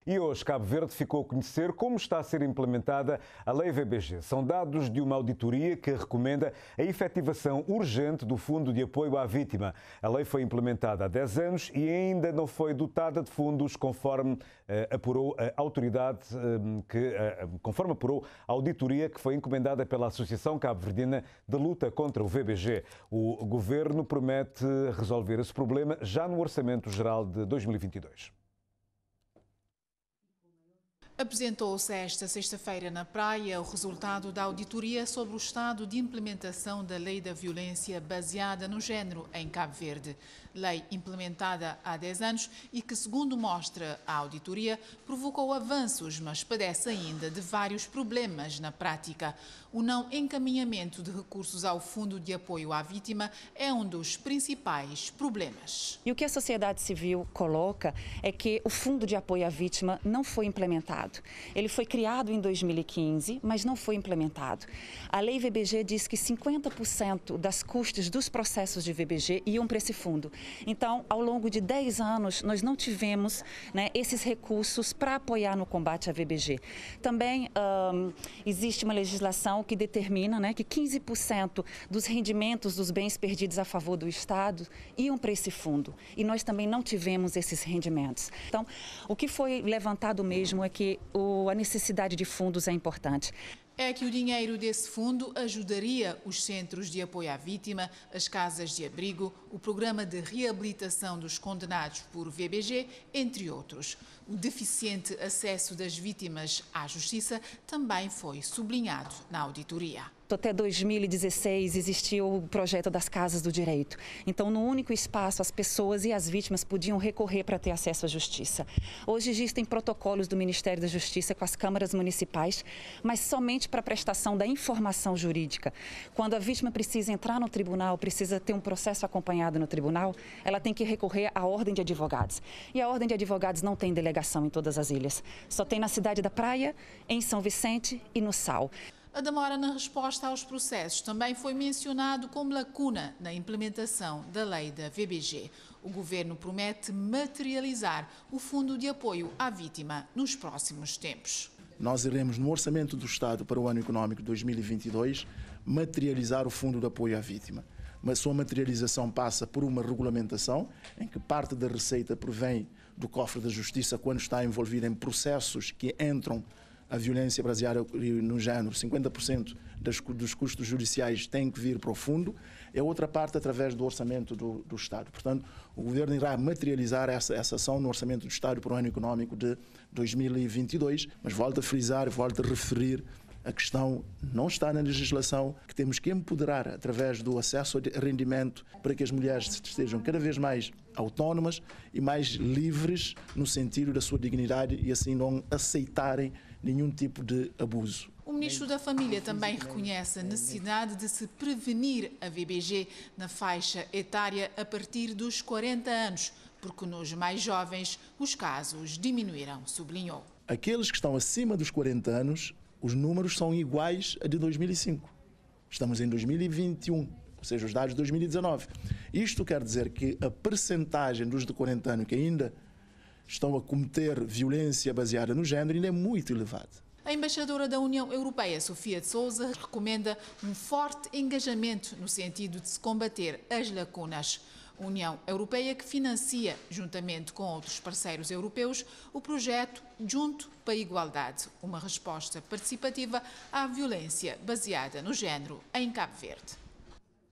E hoje Cabo Verde ficou a conhecer como está a ser implementada a Lei VBG. São dados de uma auditoria que recomenda a efetivação urgente do Fundo de Apoio à Vítima. A lei foi implementada há 10 anos e ainda não foi dotada de fundos, conforme apurou a autoridade, conforme apurou a auditoria que foi encomendada pela Associação Cabo-Verdiana de Luta contra o VBG. O Governo promete resolver esse problema já no Orçamento Geral de 2022. Apresentou-se esta sexta-feira na Praia o resultado da auditoria sobre o estado de implementação da Lei da Violência Baseada no Género em Cabo Verde. Lei implementada há 10 anos e que, segundo mostra a auditoria, provocou avanços, mas padece ainda de vários problemas na prática. O não encaminhamento de recursos ao Fundo de Apoio à Vítima é um dos principais problemas. E o que a sociedade civil coloca é que o Fundo de Apoio à Vítima não foi implementado. Ele foi criado em 2015, mas não foi implementado. A Lei VBG diz que 50% das custas dos processos de VBG iam para esse fundo. Então, ao longo de 10 anos, nós não tivemos, esses recursos para apoiar no combate à VBG. Também existe uma legislação que determina que 15% dos rendimentos dos bens perdidos a favor do Estado iam para esse fundo. E nós também não tivemos esses rendimentos. Então, o que foi levantado mesmo é que a necessidade de fundos é importante. É que o dinheiro desse fundo ajudaria os centros de apoio à vítima, as casas de abrigo, o programa de reabilitação dos condenados por VBG, entre outros. O deficiente acesso das vítimas à justiça também foi sublinhado na auditoria. Até 2016 existiu o projeto das Casas do Direito. Então, no único espaço, as pessoas e as vítimas podiam recorrer para ter acesso à justiça. Hoje existem protocolos do Ministério da Justiça com as câmaras municipais, mas somente para a prestação da informação jurídica. Quando a vítima precisa entrar no tribunal, precisa ter um processo acompanhado no tribunal, ela tem que recorrer à Ordem de Advogados. E a Ordem de Advogados não tem delegação em todas as ilhas. Só tem na cidade da Praia, em São Vicente e no Sal. A demora na resposta aos processos também foi mencionado como lacuna na implementação da lei da VBG. O Governo promete materializar o Fundo de Apoio à Vítima nos próximos tempos. Nós iremos, no Orçamento do Estado para o ano económico 2022, materializar o Fundo de Apoio à Vítima. Mas sua materialização passa por uma regulamentação em que parte da receita provém do cofre da Justiça quando está envolvida em processos que entram a violência baseada no género. 50% dos custos judiciais têm que vir para o fundo, e a outra parte através do orçamento do Estado. Portanto, o Governo irá materializar essa ação no orçamento do Estado para o ano económico de 2022, mas volto a frisar, volto a referir, a questão não está na legislação, que temos que empoderar através do acesso a rendimento para que as mulheres estejam cada vez mais autónomas e mais livres no sentido da sua dignidade e assim não aceitarem nenhum tipo de abuso. O Ministro da Família também reconhece a necessidade de se prevenir a VBG na faixa etária a partir dos 40 anos, porque nos mais jovens os casos diminuirão, sublinhou. Aqueles que estão acima dos 40 anos, os números são iguais a de 2005. Estamos em 2021, ou seja, os dados de 2019. Isto quer dizer que a percentagem dos de 40 anos que ainda estão a cometer violência baseada no género ainda é muito elevada. A embaixadora da União Europeia, Sofia de Sousa, recomenda um forte engajamento no sentido de se combater as lacunas. A União Europeia que financia, juntamente com outros parceiros europeus, o projeto Junto para a Igualdade, uma resposta participativa à violência baseada no género em Cabo Verde.